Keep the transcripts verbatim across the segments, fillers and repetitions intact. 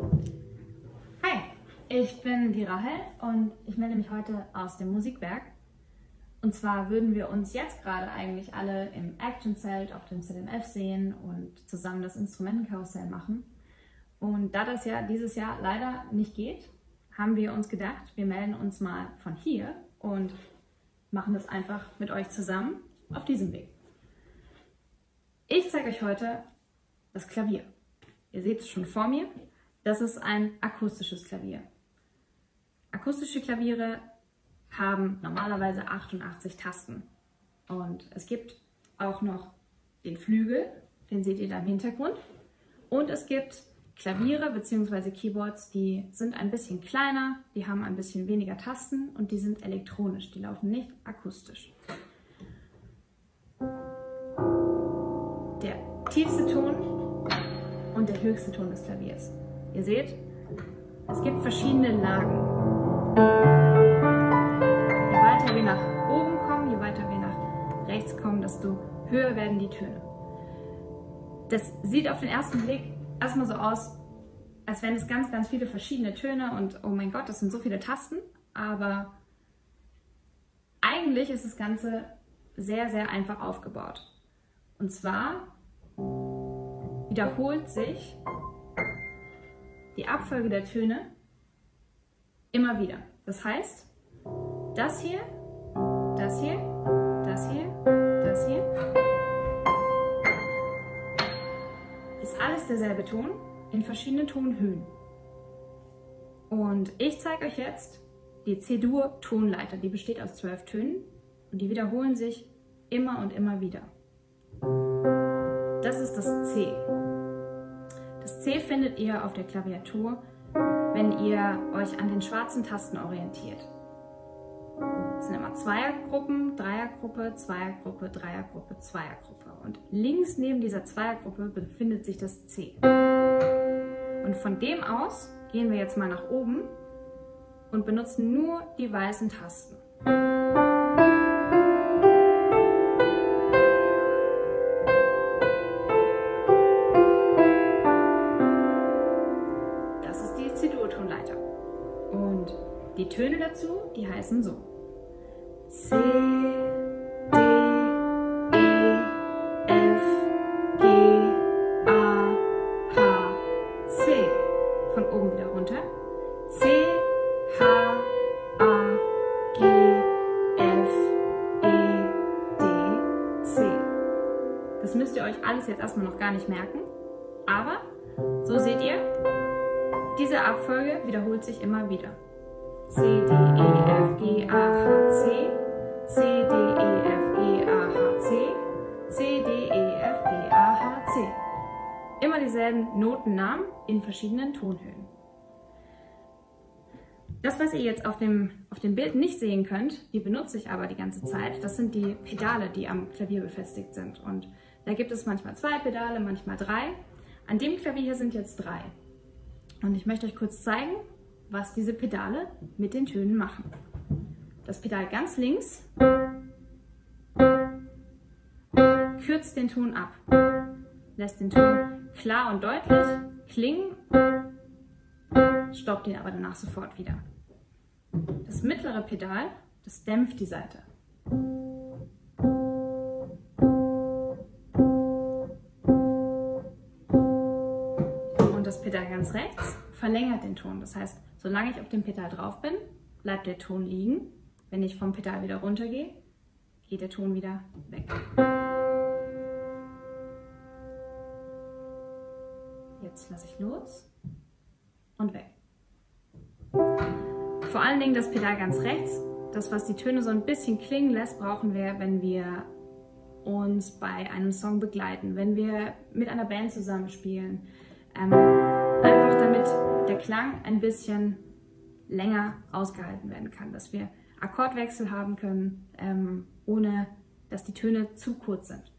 Hi, ich bin die Rahel und ich melde mich heute aus dem Musikwerk. Und zwar würden wir uns jetzt gerade eigentlich alle im Action-Zelt auf dem Z M F sehen und zusammen das Instrumentenkarussell machen. Und da das ja dieses Jahr leider nicht geht, haben wir uns gedacht, wir melden uns mal von hier und machen das einfach mit euch zusammen auf diesem Weg. Ich zeige euch heute das Klavier. Ihr seht es schon vor mir. Das ist ein akustisches Klavier. Akustische Klaviere haben normalerweise achtundachtzig Tasten. Und es gibt auch noch den Flügel, den seht ihr da im Hintergrund. Und es gibt Klaviere bzw. Keyboards, die sind ein bisschen kleiner, die haben ein bisschen weniger Tasten und die sind elektronisch, die laufen nicht akustisch. Der tiefste Ton und der höchste Ton des Klaviers. Ihr seht, es gibt verschiedene Lagen. Je weiter wir nach oben kommen, je weiter wir nach rechts kommen, desto höher werden die Töne. Das sieht auf den ersten Blick erstmal so aus, als wären es ganz, ganz viele verschiedene Töne und oh mein Gott, das sind so viele Tasten, aber eigentlich ist das Ganze sehr, sehr einfach aufgebaut. Und zwar wiederholt sich die Abfolge der Töne immer wieder. Das heißt, das hier, das hier, das hier, das hier, ist alles derselbe Ton in verschiedenen Tonhöhen. Und ich zeige euch jetzt die C-Dur-Tonleiter. Die besteht aus zwölf Tönen und die wiederholen sich immer und immer wieder. Das ist das C. Das C findet ihr auf der Klaviatur, wenn ihr euch an den schwarzen Tasten orientiert. Es sind immer Zweiergruppen, Dreiergruppe, Zweiergruppe, Dreiergruppe, Zweiergruppe. Und links neben dieser Zweiergruppe befindet sich das C. Und von dem aus gehen wir jetzt mal nach oben und benutzen nur die weißen Tasten. Das ist die C-Dur-Tonleiter. Und die Töne dazu, die heißen so: C, D, E, F, G, A, H, C. Von oben wieder runter. C, H, A, G, F, E, D, C. Das müsst ihr euch alles jetzt erstmal noch gar nicht merken. Aber, so seht ihr, diese Abfolge wiederholt sich immer wieder. C, D, E, F, G, A, H, C. C, D, E, F, G, A, H, C. C, D, E, F, G, A, H, C. Immer dieselben Notennamen in verschiedenen Tonhöhen. Das, was ihr jetzt auf dem, auf dem Bild nicht sehen könnt, die benutze ich aber die ganze Zeit, das sind die Pedale, die am Klavier befestigt sind. Und da gibt es manchmal zwei Pedale, manchmal drei. An dem Klavier hier sind jetzt drei. Und ich möchte euch kurz zeigen, was diese Pedale mit den Tönen machen. Das Pedal ganz links kürzt den Ton ab, lässt den Ton klar und deutlich klingen, stoppt ihn aber danach sofort wieder. Das mittlere Pedal, das dämpft die Saite. Und das Pedal ganz rechts verlängert den Ton. Das heißt, solange ich auf dem Pedal drauf bin, bleibt der Ton liegen. Wenn ich vom Pedal wieder runtergehe, geht der Ton wieder weg. Jetzt lasse ich los und weg. Vor allen Dingen das Pedal ganz rechts, das, was die Töne so ein bisschen klingen lässt, brauchen wir, wenn wir uns bei einem Song begleiten, wenn wir mit einer Band zusammenspielen. Ähm, einfach damit der Klang ein bisschen länger ausgehalten werden kann, dass wir Akkordwechsel haben können, ähm, ohne dass die Töne zu kurz sind.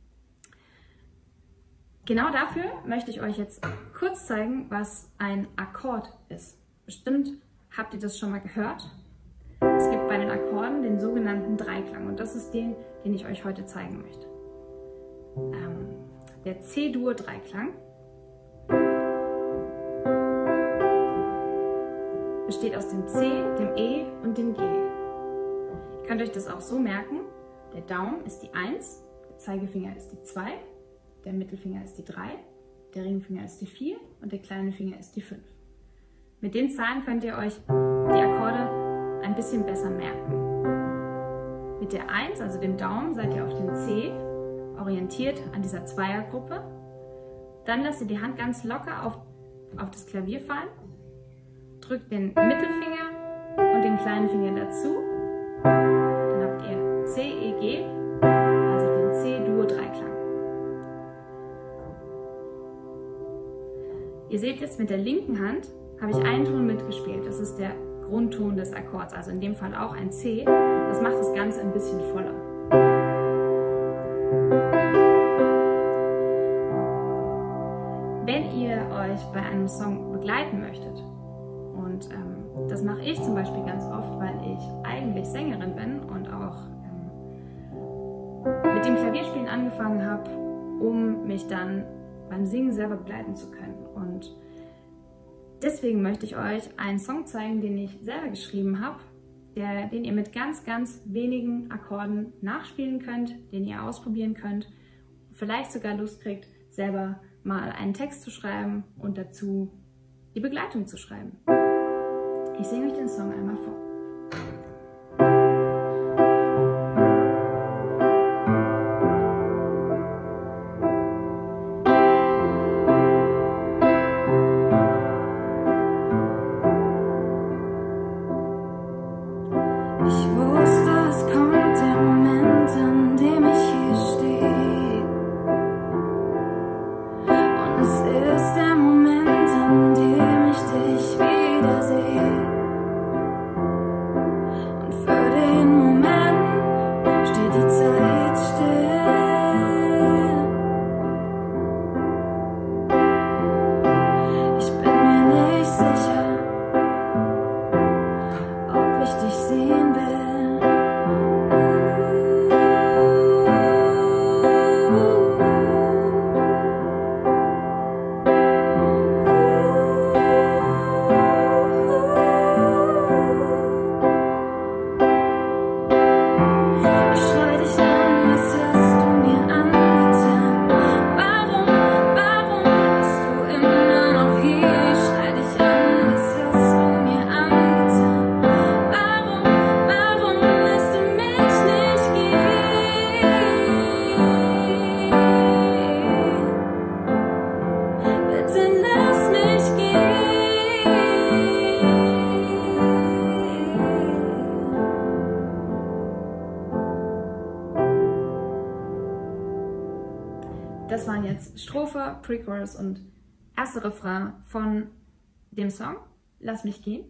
Genau dafür möchte ich euch jetzt kurz zeigen, was ein Akkord ist. Bestimmt habt ihr das schon mal gehört. Es gibt bei den Akkorden den sogenannten Dreiklang und das ist den, den ich euch heute zeigen möchte. Ähm, der C-Dur-Dreiklang. besteht aus dem C, dem E und dem G. Ihr könnt euch das auch so merken, der Daumen ist die eins, der Zeigefinger ist die zwei, der Mittelfinger ist die drei, der Ringfinger ist die vier und der kleine Finger ist die fünf. Mit den Zahlen könnt ihr euch die Akkorde ein bisschen besser merken. Mit der eins, also dem Daumen, seid ihr auf dem C, orientiert an dieser Zweiergruppe. Dann lasst ihr die Hand ganz locker auf, auf das Klavier fallen, drückt den Mittelfinger und den kleinen Finger dazu. Dann habt ihr C, E, G, also den C-Dur-Dreiklang. Ihr seht jetzt, mit der linken Hand habe ich einen Ton mitgespielt. Das ist der Grundton des Akkords, also in dem Fall auch ein C. Das macht das Ganze ein bisschen voller. Wenn ihr euch bei einem Song begleiten möchtet, und ähm, das mache ich zum Beispiel ganz oft, weil ich eigentlich Sängerin bin und auch ähm, mit dem Klavierspielen angefangen habe, um mich dann beim Singen selber begleiten zu können. Und deswegen möchte ich euch einen Song zeigen, den ich selber geschrieben habe, der, den ihr mit ganz, ganz wenigen Akkorden nachspielen könnt, den ihr ausprobieren könnt, vielleicht sogar Lust kriegt, selber mal einen Text zu schreiben und dazu die Begleitung zu schreiben. Ich singe euch den Song einmal vor. Das waren jetzt Strophe, Pre-Chorus und erste Refrain von dem Song Lass mich gehen.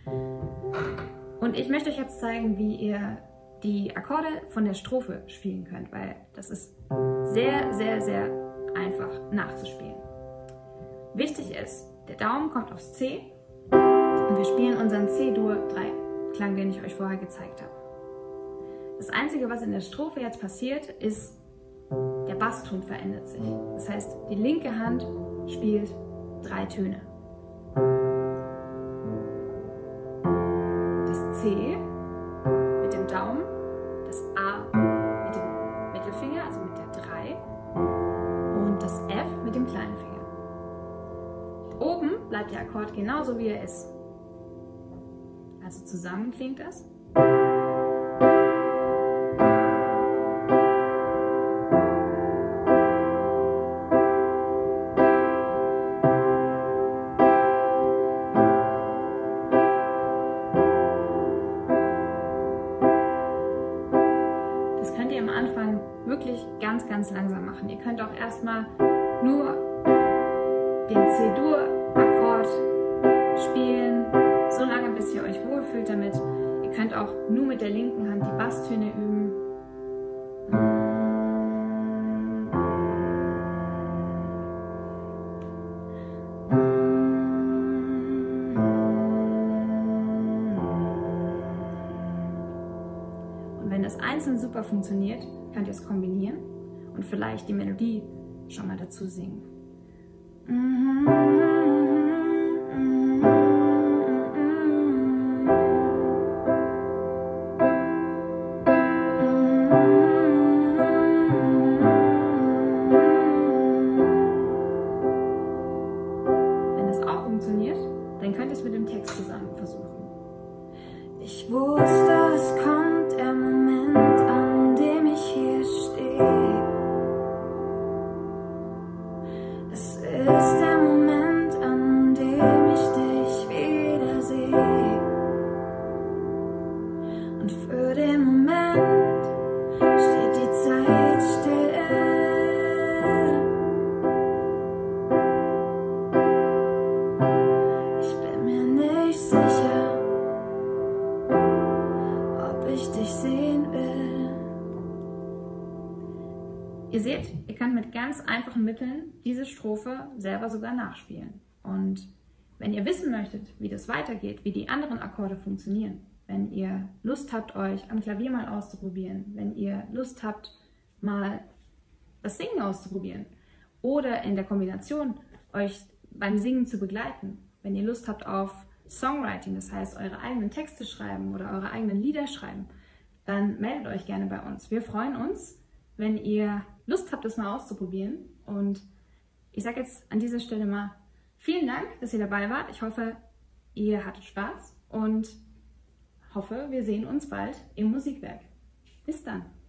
Und ich möchte euch jetzt zeigen, wie ihr die Akkorde von der Strophe spielen könnt, weil das ist sehr, sehr, sehr einfach nachzuspielen. Wichtig ist, der Daumen kommt aufs C und wir spielen unseren C-Dur-Dreiklang, den ich euch vorher gezeigt habe. Das Einzige, was in der Strophe jetzt passiert, ist, der Basston verändert sich. Das heißt, die linke Hand spielt drei Töne. Das C mit dem Daumen, das A mit dem Mittelfinger, also mit der drei, und das F mit dem kleinen Finger. Oben bleibt der Akkord genauso wie er ist. Also zusammen klingt das. Das könnt ihr am Anfang wirklich ganz, ganz langsam machen. Ihr könnt auch erstmal nur den C-Dur-Akkord spielen, so lange, bis ihr euch wohlfühlt damit. Ihr könnt auch nur mit der linken Hand die Basstöne üben. Und wenn das einzeln super funktioniert, könnt ihr es kombinieren und vielleicht die Melodie schon mal dazu singen. Mm-hmm, mm-hmm, mm-hmm. funktioniert, dann könnt ihr es mit dem Text zusammen versuchen. Ich wusste, es kommt der Moment, an dem ich hier stehe. Es ist der Moment, an dem ich dich wiedersehe. Und für den Moment steht die Zeit still. Ich bin mir nicht sicher, ob ich dich sehen will. Ihr seht, ihr könnt mit ganz einfachen Mitteln diese Strophe selber sogar nachspielen. Und wenn ihr wissen möchtet, wie das weitergeht, wie die anderen Akkorde funktionieren, wenn ihr Lust habt, euch am Klavier mal auszuprobieren, wenn ihr Lust habt, mal das Singen auszuprobieren oder in der Kombination euch beim Singen zu begleiten, wenn ihr Lust habt auf Songwriting, das heißt eure eigenen Texte schreiben oder eure eigenen Lieder schreiben, dann meldet euch gerne bei uns. Wir freuen uns, wenn ihr Lust habt, das mal auszuprobieren. Und ich sage jetzt an dieser Stelle mal vielen Dank, dass ihr dabei wart. Ich hoffe, ihr hattet Spaß und hoffe, wir sehen uns bald im Musikwerk. Bis dann!